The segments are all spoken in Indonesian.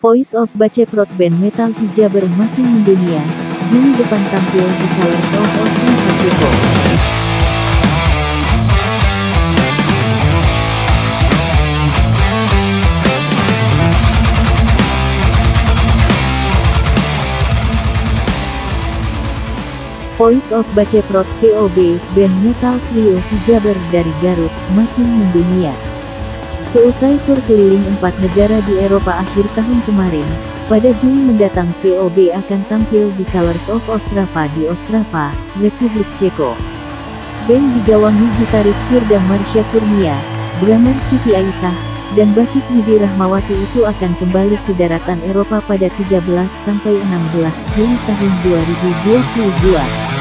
Voice of Baceprot band metal Hijaber makin mendunia, Juli depan tampil di Colors of Ostrava Ceko. Voice of Baceprot VOB, band metal trio Hijaber dari Garut, makin mendunia. Seusai tur keliling 4 negara di Eropa akhir tahun kemarin, pada Juli mendatang VOB akan tampil di Colors of Ostrava di Ostrava, Republik Ceko. Band digawangi gitaris Firda Marsha Kurnia, drummer Siti Aisyah, dan basis Widi Rahmawati itu akan kembali ke daratan Eropa pada 13–16 Juli tahun 2022.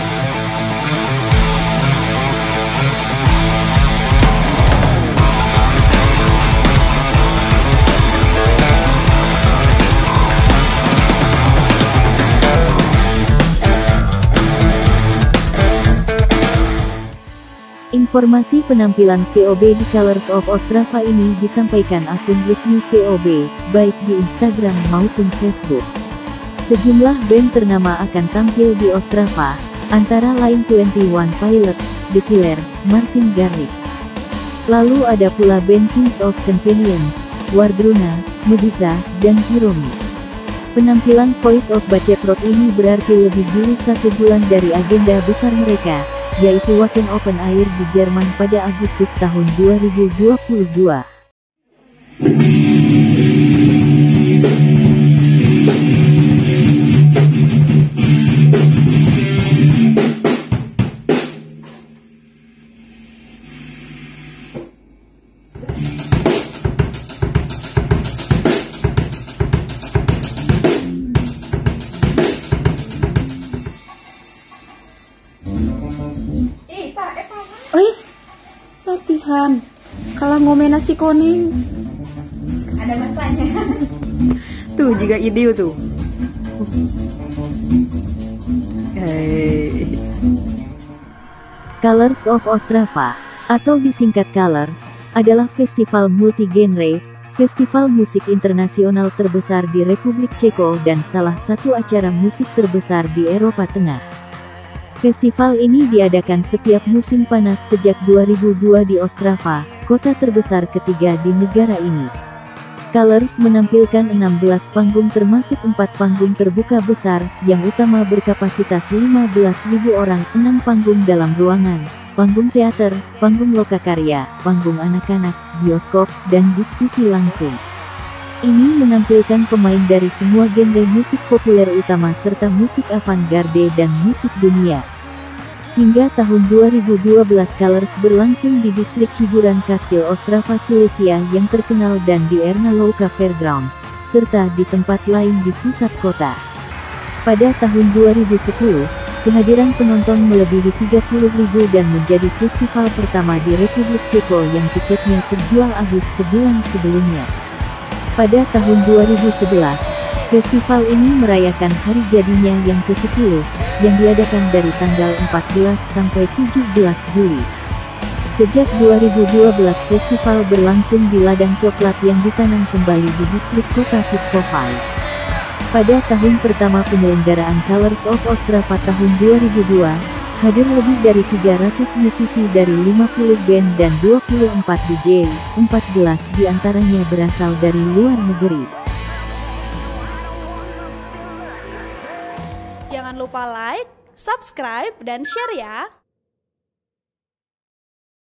Informasi penampilan VOB di Colors of Ostrava ini disampaikan akun resmi VOB, baik di Instagram maupun Facebook. Sejumlah band ternama akan tampil di Ostrava, antara lain 21 Pilots, The Killer, Martin Garrix. Lalu ada pula band Kings of Convenience, Wardruna, Medusa, dan Hiromi. Penampilan Voice of Baceprot ini berarti lebih dulu 1 bulan dari agenda besar mereka, yaitu Wacken Open Air di Jerman pada Agustus tahun 2022. Ois, latihan. Kalau ngomena si kuning. Ada masanya. Tuh, juga ide tuh. Hey. Colors of Ostrava, atau disingkat Colors, adalah festival multi-genre, festival musik internasional terbesar di Republik Ceko dan salah satu acara musik terbesar di Eropa Tengah. Festival ini diadakan setiap musim panas sejak 2002 di Ostrava, kota terbesar ketiga di negara ini. Colors menampilkan 16 panggung termasuk 4 panggung terbuka besar, yang utama berkapasitas 15.000 orang, 6 panggung dalam ruangan, panggung teater, panggung lokakarya, panggung anak-anak, bioskop, dan diskusi langsung. Ini menampilkan pemain dari semua genre musik populer utama serta musik avant-garde dan musik dunia. Hingga tahun 2012 Colors berlangsung di distrik hiburan Kastil Ostrava Silesia yang terkenal dan di Erna Louka Fairgrounds, serta di tempat lain di pusat kota. Pada tahun 2010, kehadiran penonton melebihi 30.000 dan menjadi festival pertama di Republik Ceko yang tiketnya terjual habis sebulan sebelumnya. Pada tahun 2011, festival ini merayakan hari jadinya yang ke-10, yang diadakan dari tanggal 14 sampai 17 Juli. Sejak 2012 festival berlangsung di ladang coklat yang ditanam kembali di distrik kota Vitkovice. Pada tahun pertama penyelenggaraan Colors of Ostrava tahun 2002, hadir lebih dari 300 musisi dari 50 band dan 24 DJ, 14 diantaranya berasal dari luar negeri. Jangan lupa like, subscribe, dan share ya!